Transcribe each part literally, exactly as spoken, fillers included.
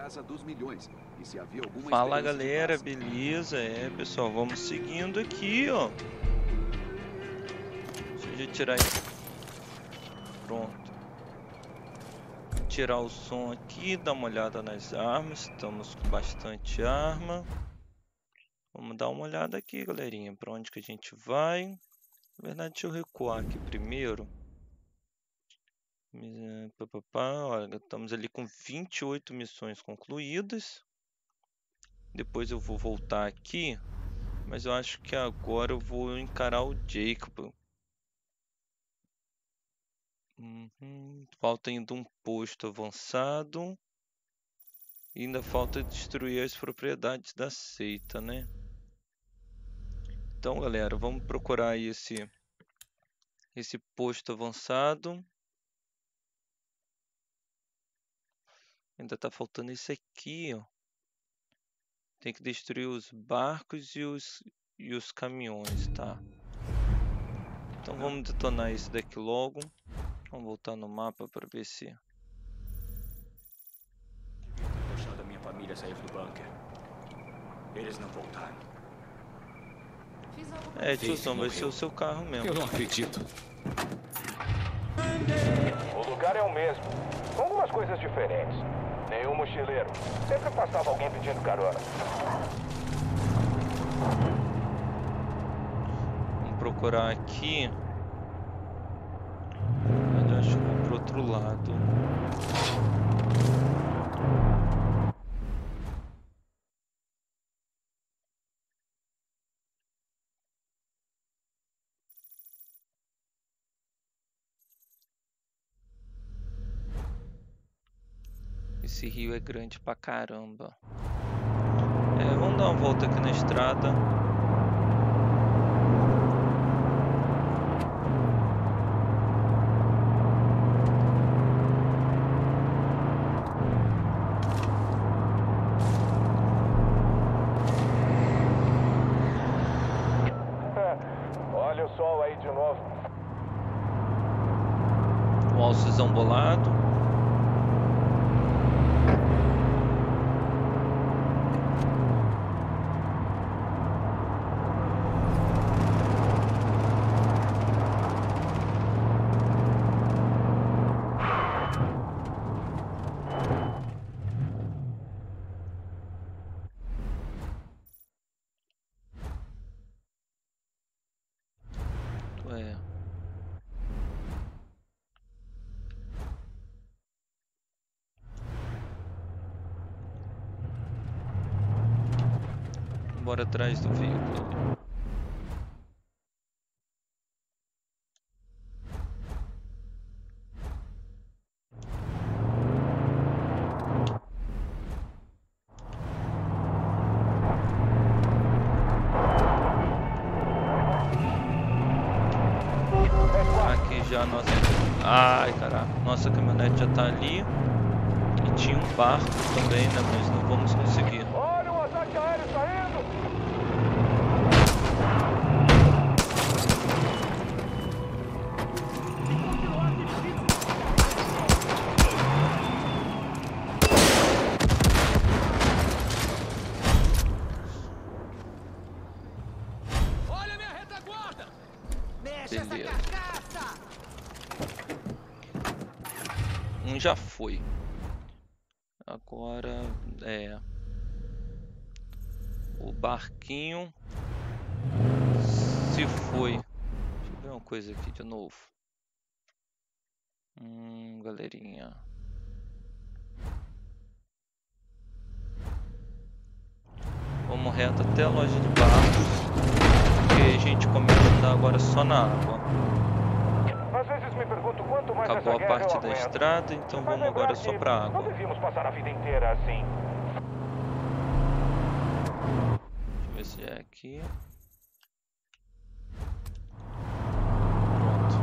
casa dos milhões. E se havia alguma Fala esperança de galera, paz. beleza? É pessoal, vamos seguindo aqui, ó. Deixa eu já tirar isso. Pronto. Tirar o som aqui, dar uma olhada nas armas. Estamos com bastante arma. Vamos dar uma olhada aqui, galerinha, para onde que a gente vai. Na verdade, deixa eu recuar aqui primeiro. Olha, estamos ali com vinte e oito missões concluídas. Depois eu vou voltar aqui, mas eu acho que agora eu vou encarar o Jacob. Uhum. Falta ainda um posto avançado. E ainda falta destruir as propriedades da seita, né? Então, galera, vamos procurar esse esse posto avançado. Ainda tá faltando esse aqui, ó. Tem que destruir os barcos e os e os caminhões, tá? Então vamos detonar esse daqui logo. Vamos voltar no mapa para ver se Deixando a minha família sair do bunker. Eles não voltaram. É, tiozão, vai ser o seu carro mesmo. Eu não acredito. O lugar é o mesmo, com algumas coisas diferentes. Nenhum mochileiro. Sempre passava alguém pedindo carona. Vamos procurar aqui. Mas eu acho que vou pro outro lado. Esse rio é grande pra caramba. É, vamos dar uma volta aqui na estrada. Olha o sol aí de novo. Um alcezão bolado. É. Bora atrás do veículo. Aqui já a nossa... Ai, caraca. Nossa caminhonete já tá ali. E tinha um barco também, né? Mas não vamos conseguir. Olha o ataque aéreo saindo! Olha minha retaguarda! Beleza. Um já foi. Agora é o barquinho se foi. Deixa eu ver uma coisa aqui de novo. Hum, galerinha. Vamos reto até a loja de barcos. E a gente começa a andar agora só na água. Às vezes me pergunto quanto mais Acabou essa a guerra parte eu da aguento. estrada, então Mas vamos lembrar agora só que pra Não água. devíamos passar a vida inteira assim. Deixa eu ver se é aqui. Pronto.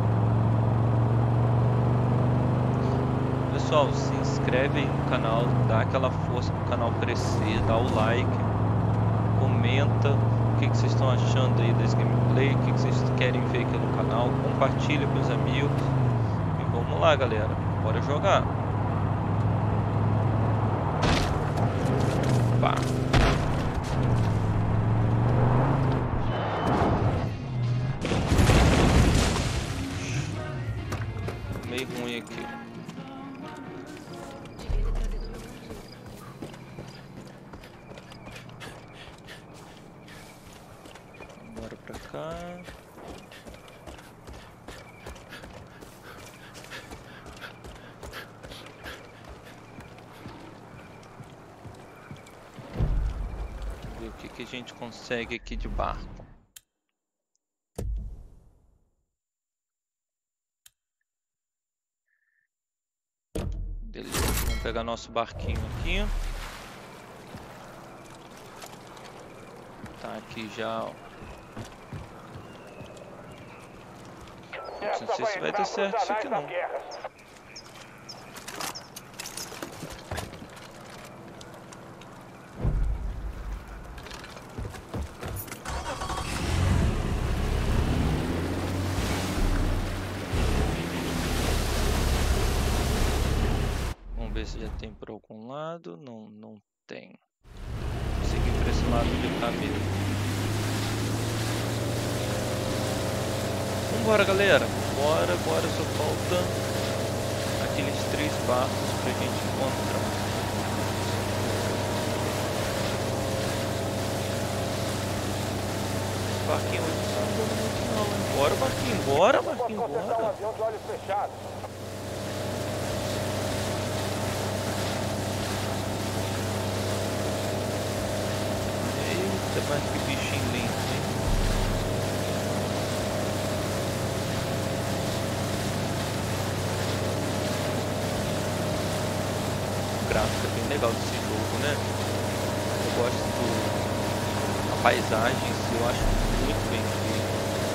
Pessoal, se inscreve aí no canal, dá aquela força pro canal crescer, dá o like, comenta o que, que vocês estão achando aí das gameplay, o que, que vocês querem ver aqui no canal, compartilha com os amigos e vamos lá, galera, bora jogar. cá. Vamos ver o que, que a gente consegue aqui de barco. Beleza, vamos pegar nosso barquinho aqui. Tá aqui já, ó. Não sei se vai dar certo isso aqui não. Vamos ver se já tem por algum lado. Não, não tem. Vou seguir por esse lado de cá mesmo. Vambora, galera. Bora, bora. Só falta aqueles três barcos pra gente encontrar. Esse barquinho hoje não tá andando muito não, hein? Bora, barquinho. Bora, barquinho. Bora. Um avião de olhos fechados. Eita, mas que bichinho lindo, hein? O gráfico é bem legal desse jogo, né? Eu gosto do... a paisagem em si, eu acho muito bem feita.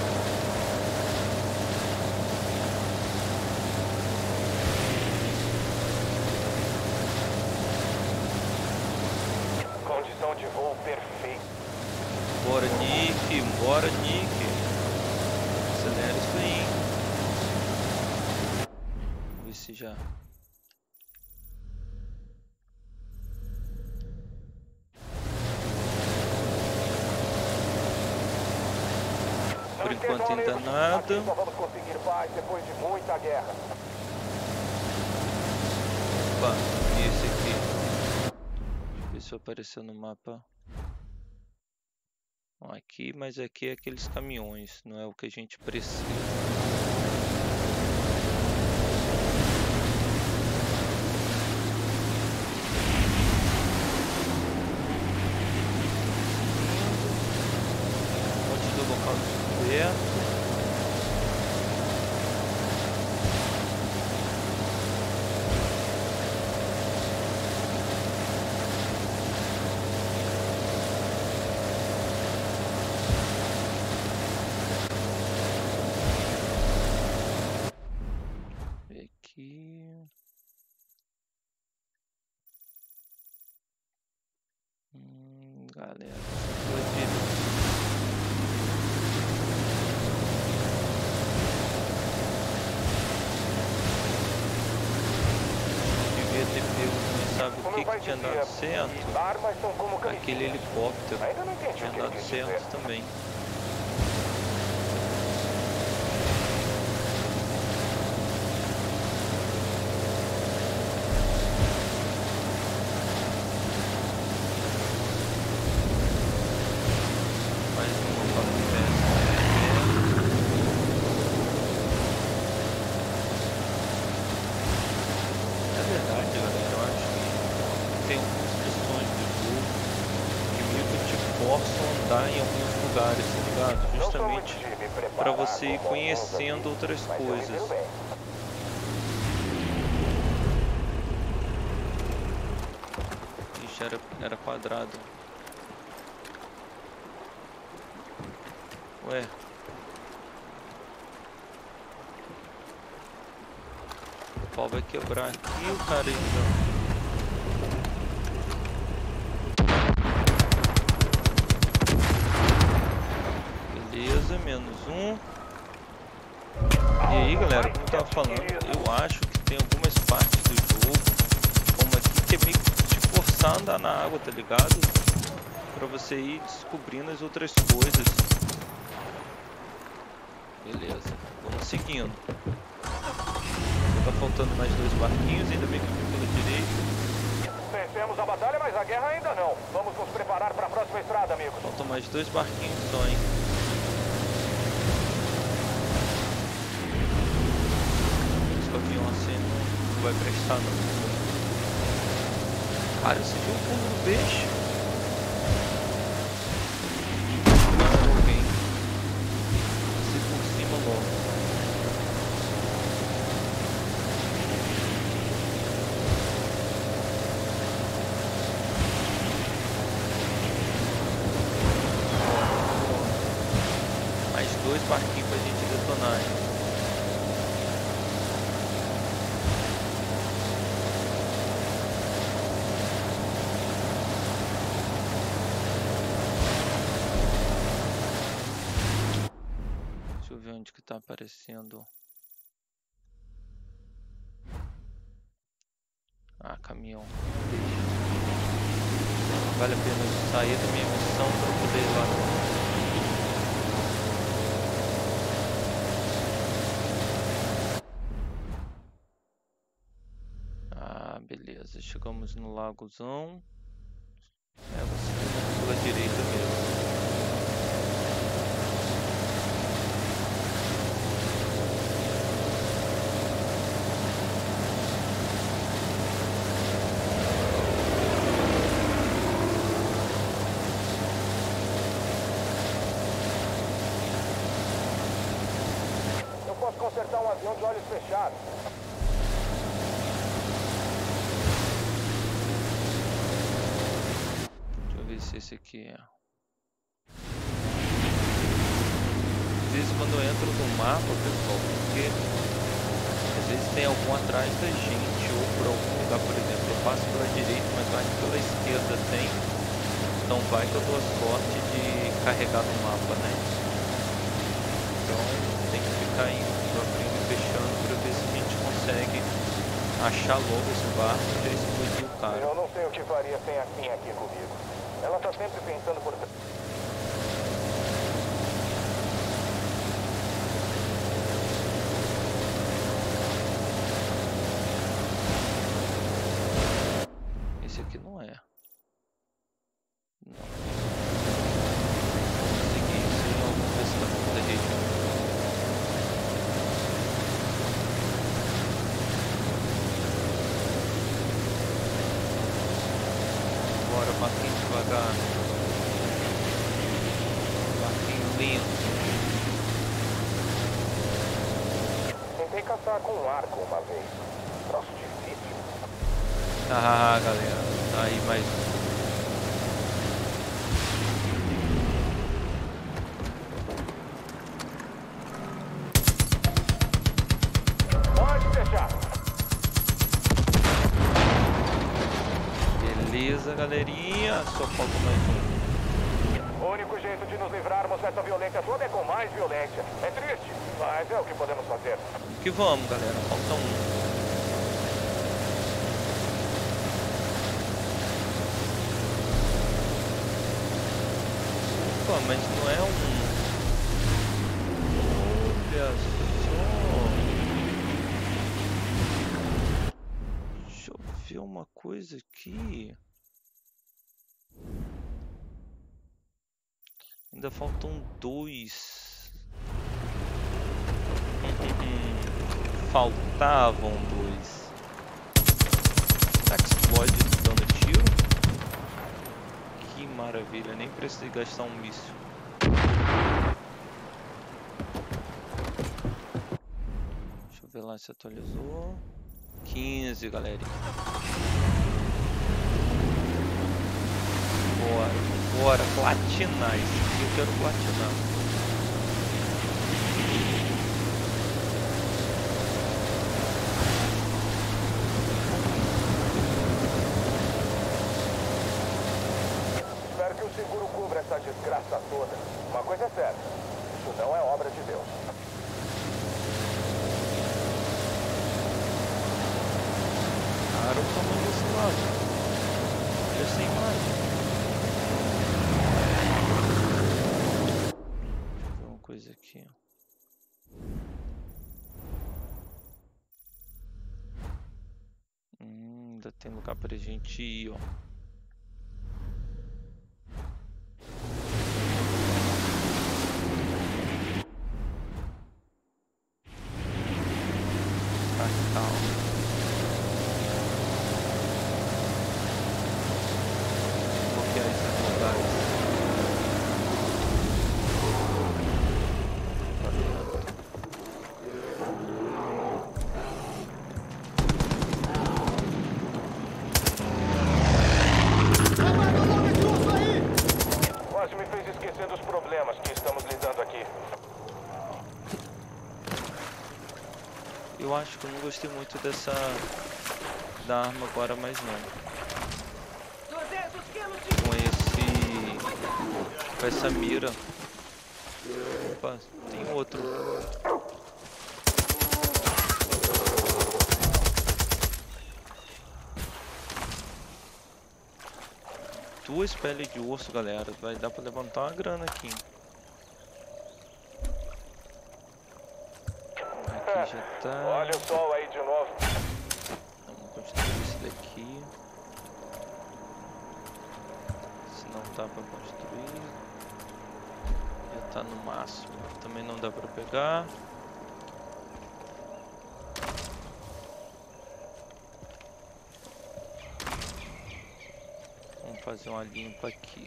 Condição de voo perfeita. Bora, Nick, bora, Nick. Acelera isso aí. Vamos ver se já... Por enquanto ainda nada. Só vamos conseguir paz depois de muita guerra. Opa, e esse aqui? Deixa eu ver se apareceu no mapa. Bom, aqui, mas aqui é aqueles caminhões, não é o que a gente precisa. Monte do local descoberto. Aqui. Hum, galera, devia ter pego, mas sabe o que, que tinha dado certo? Armas são como Aquele helicóptero Ainda não entendi tinha o que ele dado quis certo dizer. também. Mais uma para o É verdade, galera. Eu acho que tem algumas questões do jogo que meio que te forçam a andar em alguns lugares, tá ligado? Justamente para você ir conhecendo outras coisas. Ixi, era, era quadrado. Ué. O pau vai quebrar aqui, o cara ainda. Beleza, menos um. E aí, galera, como eu tava falando, eu acho que tem algumas partes do jogo, como aqui, que é meio que te forçar a andar na água, tá ligado? Pra você ir descobrindo as outras coisas. Beleza, vamos seguindo. Tá faltando mais dois barquinhos, ainda bem que eu fui pela direita. Vencemos a batalha, mas a guerra ainda não. Vamos nos preparar para a próxima estrada, amigos. Faltam mais dois barquinhos só, hein? vai prestar não. Cara, você viu o fundo do peixe? Não, alguém. Se por cima logo. Mais dois barquinhos pra gente detonar. Deixa eu ver onde que tá aparecendo. Ah, caminhão. Vale a pena eu sair da minha missão para poder ir lá. Ah, beleza. Chegamos no lagozão. É, você vai pela direita mesmo. Consertar um avião de olhos fechados. Deixa eu ver se esse aqui é. Às vezes quando eu entro no mapa, pessoal, porque às vezes tem algum atrás da gente ou por algum lugar, por exemplo, eu passo pela direita, mas eu acho que pela esquerda tem. Então vai que eu dou a sorte de carregar no mapa, né? Então tem que ficar indo. Abrindo e fechando para ver se a gente consegue achar logo esse barco e já explodir o cara. Eu não sei o que faria sem a Kim aqui comigo. Ela tá sempre pensando por... Esse aqui não é. Não. Vamos seguir isso e vamos ver se tá com a região. Bora, barquinho devagar. Barquinho lento. Tentei caçar com um arco uma vez. Troço difícil. Ah, galera. Tá aí mais um. Pode fechar. Beleza, galerinha. Só falta mais um. O único jeito de nos livrarmos dessa violência toda é com mais violência. É triste, mas é o que podemos fazer. Que vamos, galera. Falta um. Pô, mas não é um... Olha só. Deixa eu ver uma coisa aqui. Ainda faltam dois. Faltavam dois. Será que explode dando tiro? Que maravilha, nem precisei gastar um míssil. Deixa eu ver lá se atualizou. quinze, galerinha. Bora, bora, platinar isso aqui, eu quero platinar. Espero que o seguro cubra essa desgraça toda. Uma coisa é certa, isso não é obra de Deus. Cara, o tamanho desse lado. Olha essa imagem. Deixa eu ver uma coisa aqui. Hum, ainda tem lugar pra gente ir, ó. Tá calmo. eu acho que eu não gostei muito dessa da arma agora mais não. Com esse com essa mira. Opa, tem outro. Duas peles de urso, galera. Vai dar pra levantar uma grana aqui. Aqui já tá. Olha o sol aí de novo. Vamos construir esse daqui. Se não dá pra construir. Já tá no máximo. Também não dá pra pegar. Vamos fazer uma limpa aqui.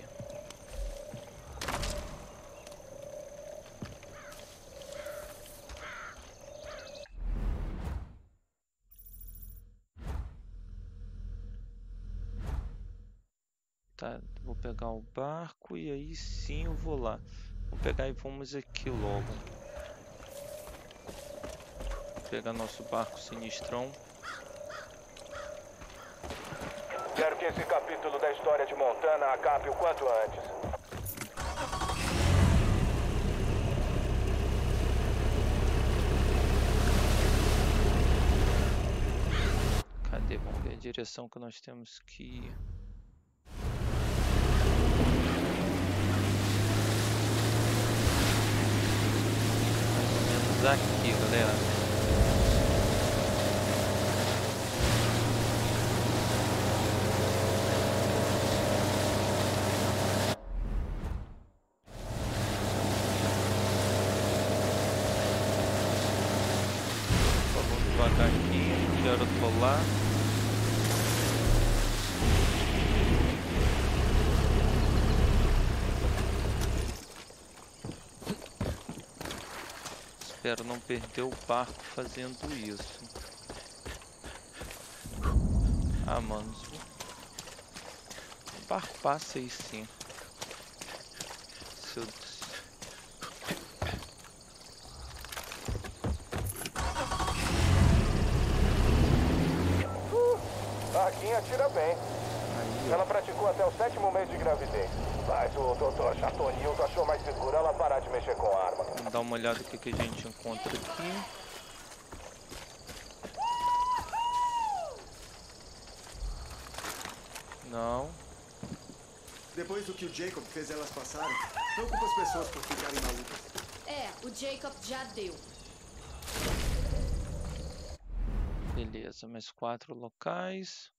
Tá, vou pegar o barco e aí sim eu vou lá. Vou pegar e vamos aqui logo. Vou pegar nosso barco sinistrão. Quero que esse capítulo da história de Montana acabe o quanto antes. Cadê? Vamos ver a direção que nós temos que ir. Mais ou menos aqui, galera. Devagar aqui, já eu tô lá. Espero não perder o barco fazendo isso. Ah, mano. O barco passa aí sim. Se eu... A Raquinha atira bem. Aí, Ela praticou até o sétimo mês de gravidez. Mas o doutor Chatonildo achou mais seguro ela parar de mexer com arma. vamos dar uma olhada no que, que a gente encontra aqui. Não. Depois do que o Jacob fez elas passarem, não culpa as pessoas por ficarem malucas. É, o Jacob já deu. Beleza, mais quatro locais.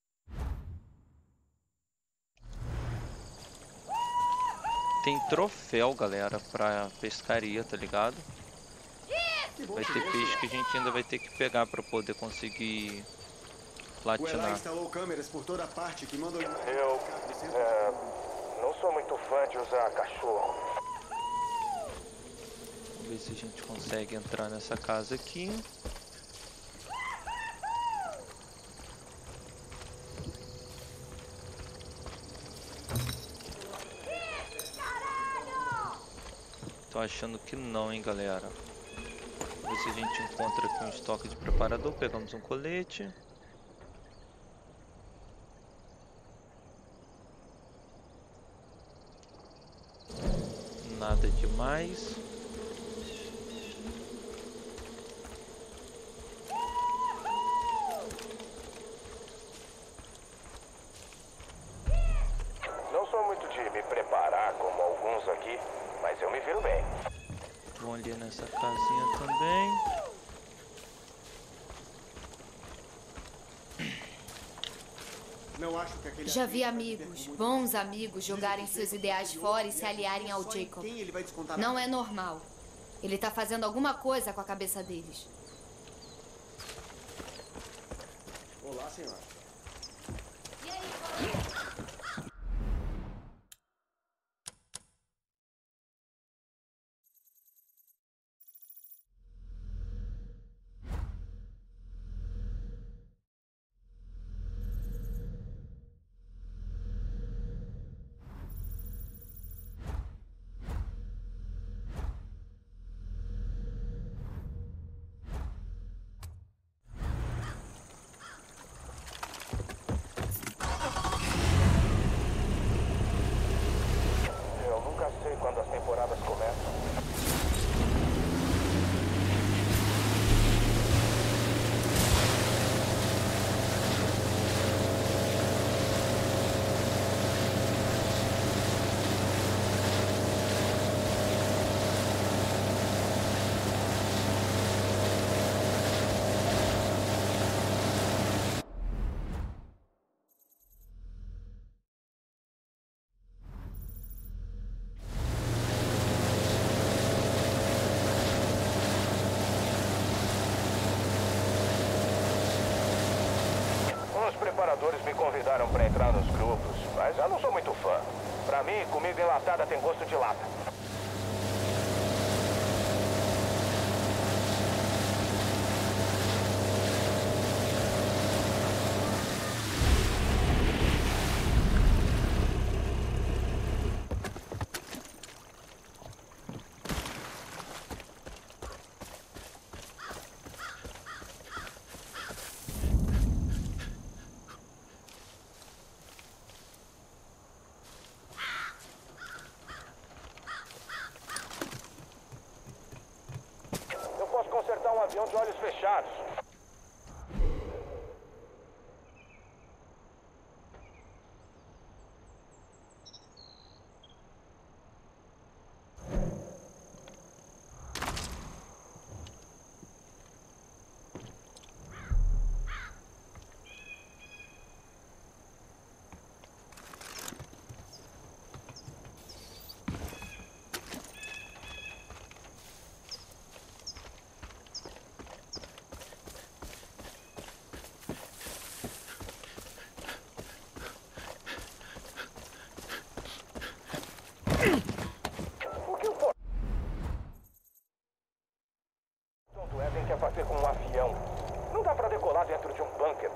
Tem troféu, galera, pra pescaria, tá ligado? Vai ter peixe que a gente ainda vai ter que pegar pra poder conseguir O Eli platinar. instalou câmeras por toda parte que mandam... Eu é, não sou muito fã de usar cachorro. Vamos ver se a gente consegue entrar nessa casa aqui. Tô achando que não, hein, galera. Vamos ver se a gente encontra aqui um estoque de preparador. Pegamos um colete. Nada demais. Não sou muito de me preparar como alguns aqui, mas eu me viro bem. Vão ali nessa casinha também. Não acho que aquele Já vi atleta amigos, deve ter muito- bons amigos, jogarem seus ideais fora e se aliarem ao Só em Jacob. quem ele vai descontar Não é normal. Ele tá fazendo alguma coisa com a cabeça deles. Olá, senhora. trabalhadores me convidaram para entrar nos grupos, mas eu não sou muito fã. Pra mim, comida enlatada tem gosto de lata. Consertar um avião de olhos fechados. O que o Portão do Éden quer fazer com um avião? Não dá pra decolar dentro de um bunker.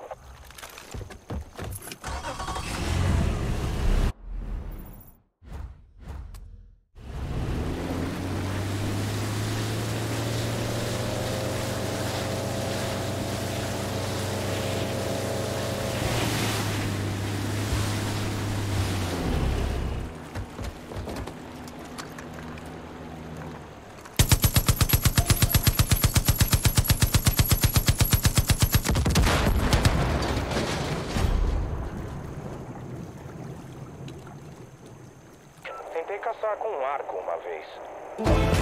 Tentei caçar com um arco uma vez.